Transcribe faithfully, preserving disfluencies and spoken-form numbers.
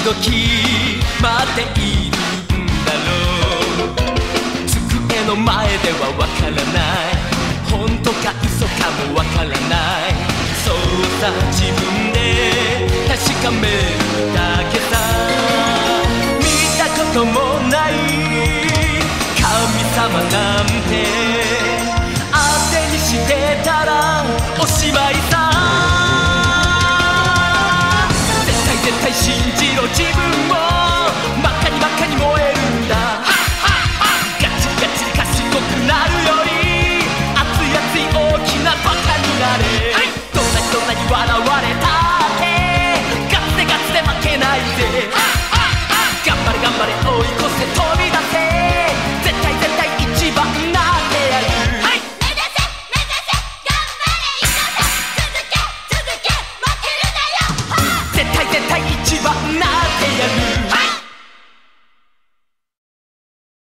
々待っているんだろう。机の前ではわからない、本当か嘘かもわからない。そうさ、自分で確かめるんだ。